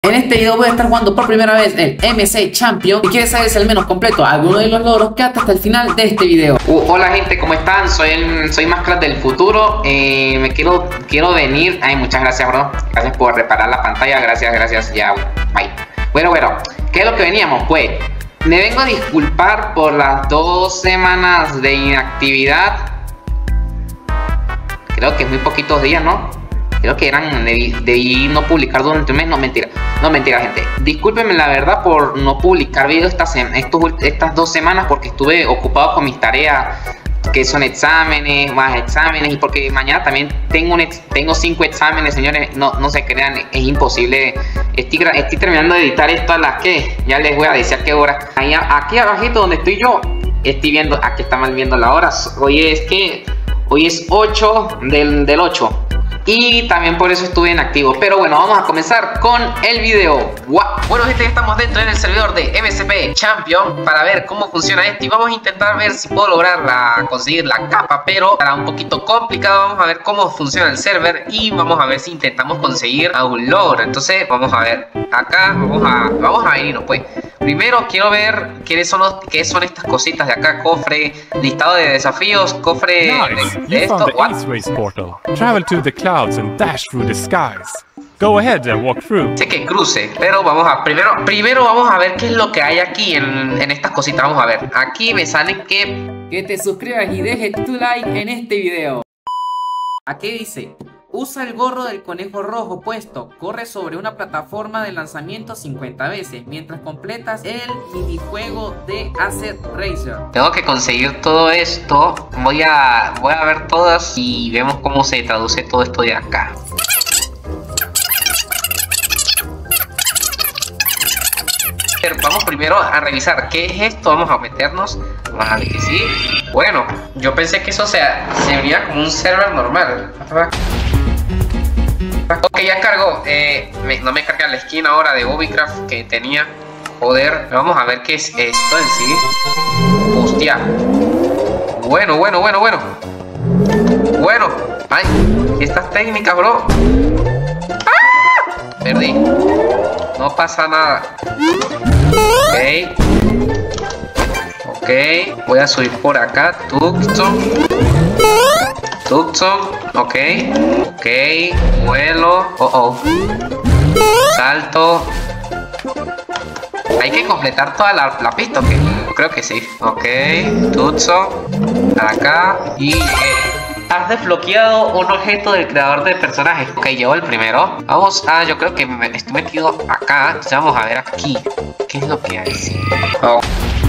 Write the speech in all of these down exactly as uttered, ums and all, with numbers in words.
En este video voy a estar jugando por primera vez el M C Champion. Si quieres saber si al menos completo alguno de los logros, quédate hasta el final de este video. Uh, hola gente, ¿cómo están? Soy el, soy Máscaras del Futuro. eh, Me quiero, quiero venir. Ay, muchas gracias, bro. Gracias por reparar la pantalla. Gracias, gracias. Ya, bye. Bueno, bueno, ¿qué es lo que veníamos? Pues, me vengo a disculpar por las dos semanas de inactividad. Creo que es muy poquitos días, ¿no? Creo que eran de, de no publicar durante un mes. No, mentira. No, mentira, gente. Discúlpenme la verdad por no publicar videos estas, estos, estas dos semanas porque estuve ocupado con mis tareas, que son exámenes, más exámenes, y porque mañana también tengo, un ex, tengo cinco exámenes, señores. No, no se crean, es imposible. Estoy, estoy terminando de editar esto a las que ya les voy a decir a qué hora. Ahí, aquí abajito donde estoy yo, estoy viendo, aquí está mal viendo la hora. Hoy es que, hoy es ocho del, del ocho. Y también por eso estuve inactivo. Pero bueno, vamos a comenzar con el video. ¡Wow! Bueno, gente, ya estamos dentro del servidor de M C P Champion para ver cómo funciona esto. Y vamos a intentar ver si puedo lograr la, conseguir la capa, pero será un poquito complicado. Vamos a ver cómo funciona el server y vamos a ver si intentamos conseguir a un logro. Entonces, vamos a ver. Acá vamos a, vamos a irnos, pues. Primero quiero ver qué son, los, qué son estas cositas de acá. Cofre, listado de desafíos, cofre Nice. de, de You esto. found the What? Ace Race portal. Travel to the clouds and dash through the skies. Go ahead and walk through. Sé que cruce, pero vamos a primero, primero vamos a ver qué es lo que hay aquí en, en estas cositas. Vamos a ver. Aquí me sale que Que te suscribas y dejes tu like en este video. Aquí dice: usa el gorro del conejo rojo puesto, corre sobre una plataforma de lanzamiento cincuenta veces mientras completas el minijuego de Acid Racer. tengo que conseguir todo esto. Voy a, voy a ver todas y vemos cómo se traduce todo esto de acá. Vamos primero a revisar qué es esto. Vamos a meternos. Vale, que sí. Bueno, yo pensé que eso sea, sería como un server normal. Ok, ya cargó. Eh, me, no me carga la skin ahora de Bobbycraft que tenía. Joder, vamos a ver qué es esto en sí. Hostia. Bueno, bueno, bueno, bueno. Bueno. Ay, estas técnicas, bro. ¡Ah! Perdí. No pasa nada. Ok. Ok. Voy a subir por acá. Tucson. Tucson. Ok. Ok. Vuelo. Oh, oh. Salto. Hay que completar toda la, la pista, ¿ok? Creo que sí. Ok. Tucson. Acá. Y llegué. Has desbloqueado un objeto del creador de personajes. Ok, llevo el primero. Vamos a... Yo creo que me estoy metido acá. Entonces vamos a ver aquí. ¿Qué es lo que hay? Sí. Oh.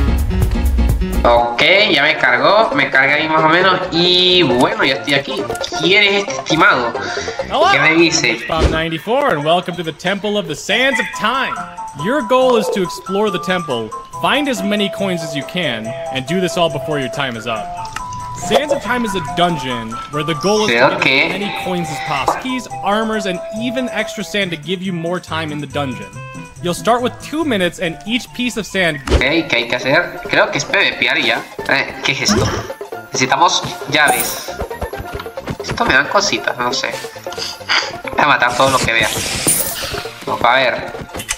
Ok, ya me cargó. Me carga ahí más o menos. Y bueno, ya estoy aquí. ¿Quién es este estimado? ¿Qué me dice? Bob ninety-four and welcome to the Temple of the Sands of Time. Your goal is to explore the temple, find as many coins as you can, and do this all before your time is up. Sands of Time is a dungeon where the goal is to get Okay. as many coins as possible, keys, armors, and even extra sand to give you more time in the dungeon. You'll start with two minutes and each piece of sand. Ok, ¿qué hay que hacer? Creo que es PvPear y ya. Eh, ¿Qué es esto? Necesitamos llaves. Esto me dan cositas, no sé. Voy a matar todo lo que vea. Vamos a ver.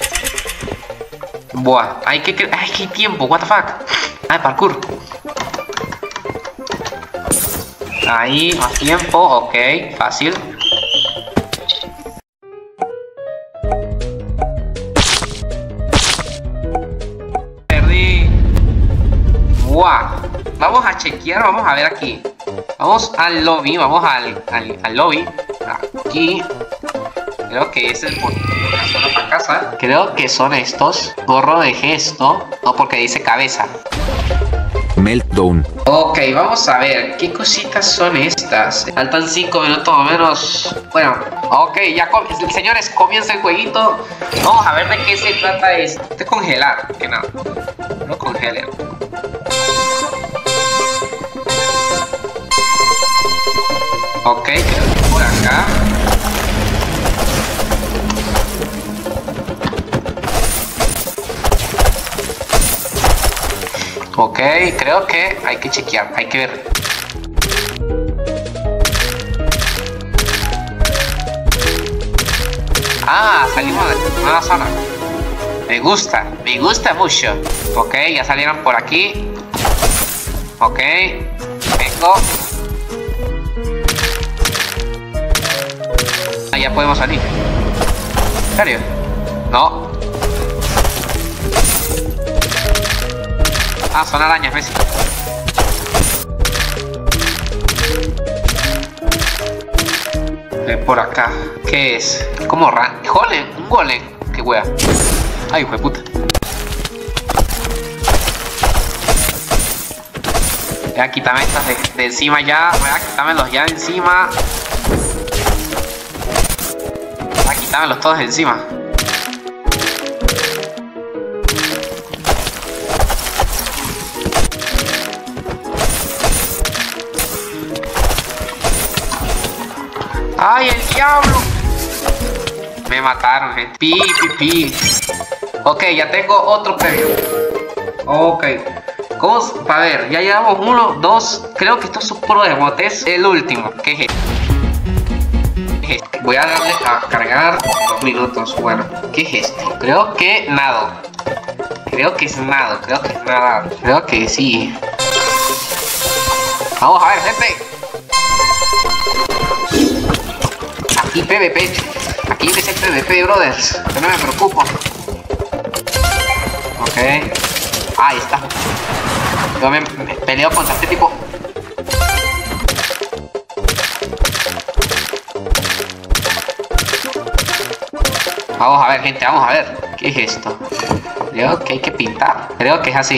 Buah, hay que... cre- ¡Ay, qué tiempo! What the fuck. Ah, parkour. Ahí, más tiempo. Ok, fácil. Perdí. Buah. Vamos a chequear, vamos a ver aquí. Vamos al lobby, vamos al, al, al lobby. Aquí. Creo que es el por la zona para casa. Creo que son estos. Gorro de gesto. No, porque dice cabeza. Meltdown. Ok, vamos a ver, ¿qué cositas son estas? Faltan cinco minutos o menos. Bueno, ok, ya com señores, comienza el jueguito. Vamos a ver de qué se trata esto. De congelar, que nada. No congelen. Ok, creo que por acá. Ok, creo que hay que chequear, hay que ver. Ah, salimos de nueva zona. Me gusta, me gusta mucho. Ok, ya salieron por aquí. Ok, vengo. Ah, ya podemos salir. ¿En serio? No. Ah, son arañas, ¿ves? Ven por acá. ¿Qué es? ¿Cómo ra? ¡Golem! ¡Un golem! ¡Qué wea! ¡Ay, hijo de puta! Ya, quítame estas de, de encima ya. Ya, quítamelos ya de encima. Ya, quítamelos todos de encima. ¡Ay, el diablo! Me mataron, gente. Pi, pi, pi. Ok, ya tengo otro premio. Ok. ¿Cómo? A ver, ya llevamos uno, dos. Creo que estos son por de botes. El último. ¿Qué es este? ¿Qué es este? Voy a darle a cargar dos minutos. Bueno, ¿qué es este? Creo que nado. Creo que es nado. Creo que es nada. Creo que sí. Vamos a ver, gente. Aquí P V P, aquí dice P V P, brothers. Yo no me preocupo. Ok. Ahí está. Yo me, me peleo contra este tipo. Vamos a ver, gente, vamos a ver. ¿Qué es esto? Creo que hay que pintar. Creo que es así.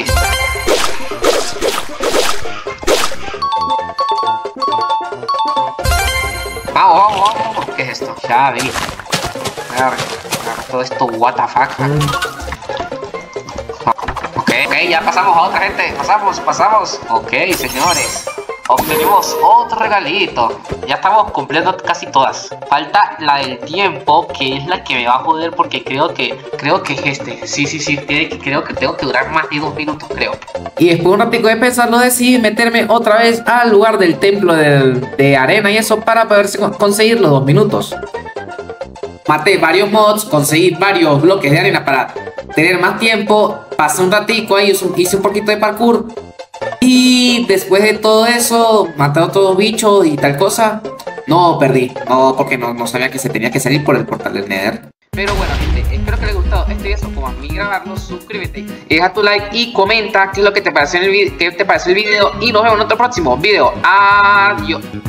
Vamos, vamos, vamos. ¿Qué es esto? Ya vi. A ver, todo esto, what the fuck. Ok, ok, ya pasamos a otra, gente. Pasamos, pasamos. Ok, señores. Obtenemos otro regalito. Ya estamos cumpliendo casi todas. Falta la del tiempo, que es la que me va a joder porque creo que creo que es este. Sí, sí, sí. Tiene que, creo que tengo que durar más de dos minutos, creo. Y después de un ratico de pensarlo decidí meterme otra vez al lugar del templo de, de arena y eso para poder conseguir los dos minutos. Maté varios mods, conseguí varios bloques de arena para tener más tiempo. Pasé un ratico ahí, hice un poquito de parkour. Y después de todo eso, maté a otros bichos y tal cosa. No, perdí. No, porque no, no sabía que se tenía que salir por el portal del Nether. Pero bueno, gente, espero que les haya gustado este video. Como a mí grabarlo, suscríbete, deja tu like y comenta qué es lo que te pareció en el video, qué te pareció el video. Y nos vemos en otro próximo video. Adiós.